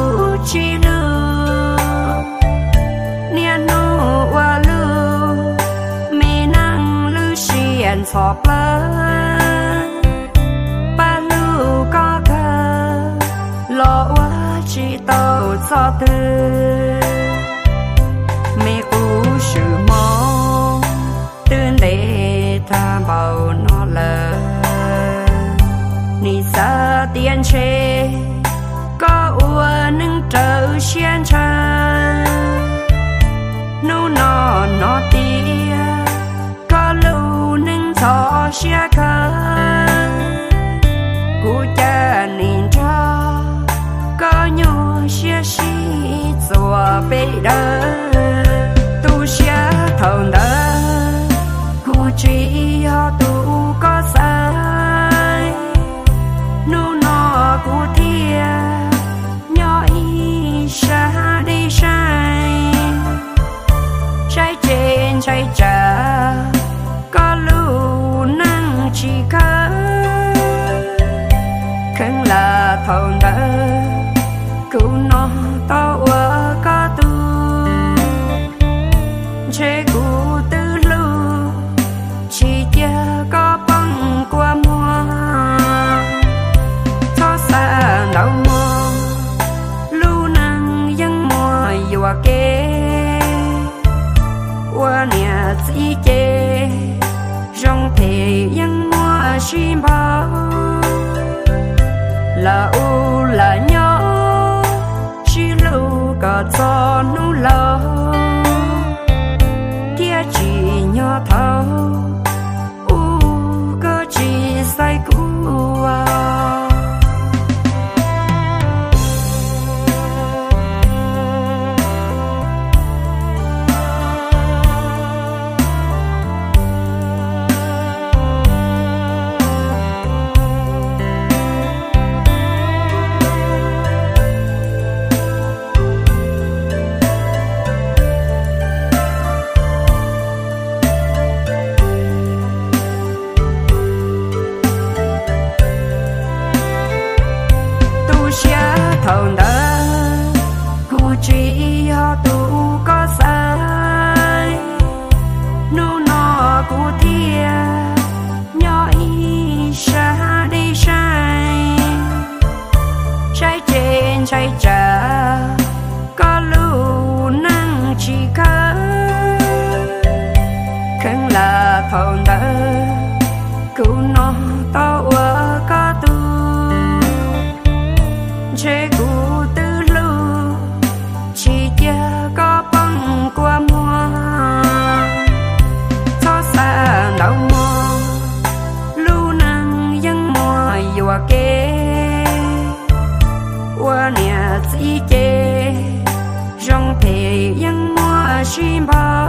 chi lu nia nu wa lu mi nang lu xian chọc lơ ba lu có cơ lo wa chi tàu cho tư mi cú sự mong tương để tha bao nó lơ ni sa tiền chế có ua nâng trở xiên chân nu nó tia có lưu nâng thọ xia khờ cú cha nín cho có nhu xia xí chùa bê đơ tu xia thầu đơ cú chỉ ho tu có sai nu nó cú tia nhỏ y xa đi sai trái trên trái trả có lưu năng chỉ khá khấn là thầu đỡ cứu nó tao ở có tu chế cú tư lưu chỉ kia có băng qua mùa cho xa đau mùa lưu năng dân mùa dùa kê qua nhà chỉ kê trong thể dân mùa chim bao là u là nhớ chỉ lưu cả cho nu lâu kia chỉ nhớ thâu u cơ chỉ say cũ thầu đỡ cú chỉ ho tu có sai nu nó cú tia nhỏ y xa đi sai trái trên trái trả có lưu năng chỉ khá khấn là thầu đỡ cứu nó tao ở có tu chế cú tư lưu chỉ kia có băng qua mùa cho xa đau mùa lưu năng dân mùa dùa kê qua nhà chỉ kê trong thể dân mùa chim bao